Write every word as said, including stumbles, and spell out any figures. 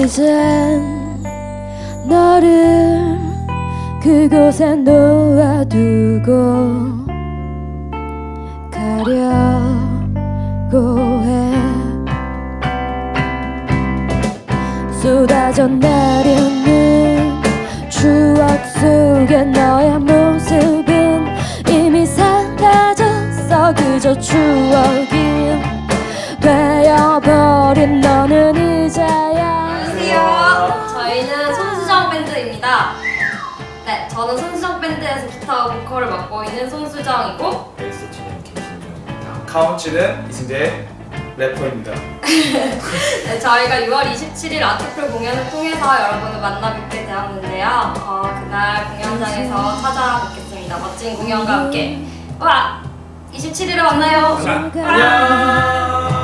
이젠 너를 그곳에 놓아두고 가려고 해. 쏟아져 내리는 추억 속에 너의 모습은 이미 사라졌어. 그저 추억이 되어버린 너는 이제야. 안녕하세요. 저희는 손수정 밴드입니다. 네, 저는 손수정 밴드에서 기타 보컬을 맡고 있는 손수정이고, 베이스 치는 김신정입니다. 카운치는 이승재 래퍼입니다. 네, 저희가 유월 이십칠일 아트풀 공연을 통해서 여러분을 만나 뵙게 되었는데요. 어, 그날 공연장에서 찾아뵙겠습니다. 멋진 공연과 함께. 와! 이십칠일에 만나요. 안녕.